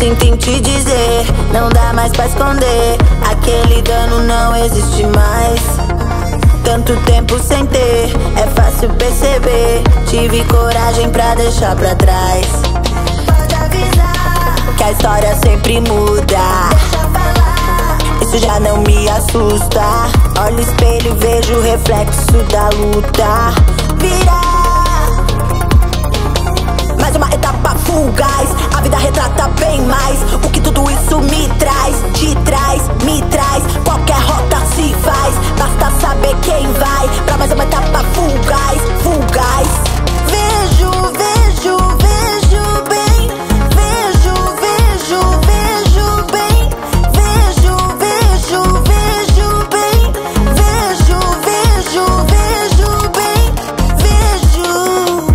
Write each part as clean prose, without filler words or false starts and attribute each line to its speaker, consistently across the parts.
Speaker 1: sinto em te dizer, não dá mais pra esconder. Aquele dano não existe mais. Tanto tempo sem ter, é fácil perceber. Tive coragem pra deixar pra trás. Pode avisar que a história sempre muda. Deixa falar, isso já não me assusta. Olho no espelho e vejo o reflexo da luta. Virar mais uma etapa fugaz. A vida retrata bem mais o que tudo isso me traz. Te traz, me traz, qualquer rota se faz. Basta saber quem vai pra mais uma etapa fugaz, fugaz. Vejo, vejo, vejo bem. Vejo, vejo, vejo bem. Vejo, vejo, vejo bem. Vejo, vejo, vejo bem. Vejo.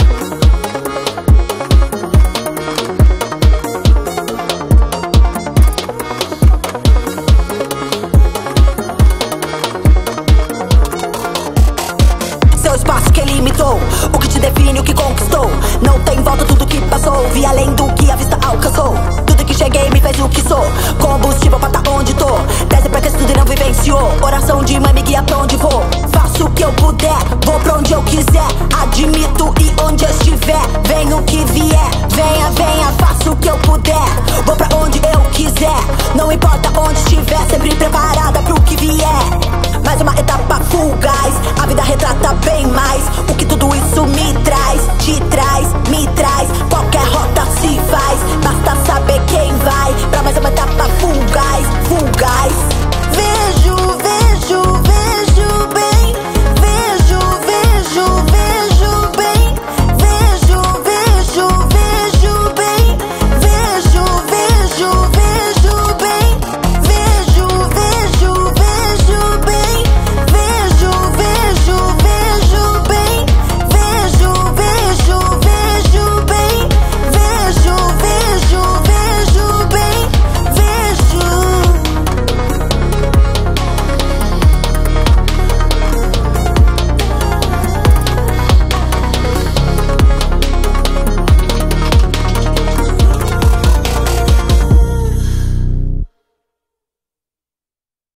Speaker 1: Seu espaço que limitou, o que te define, o que conquistou. Não tem volta tudo que passou, vi além do que a vista alcançou. Tudo que cheguei me fez o que sou, combustível pra tá onde tô. Tese pra que estudo e não vivenciou, oração de mãe me guia pra onde vou. Faço o que eu puder, vou pra onde eu quiser. Admito e onde eu estiver, venha o que vier. Venha, venha, faço o que eu puder, vou pra onde eu quiser. Não importa onde estiver, sempre preparada pro que vier. Mais uma etapa fugaz, a vida retrata bem mais o que tudo isso me traz.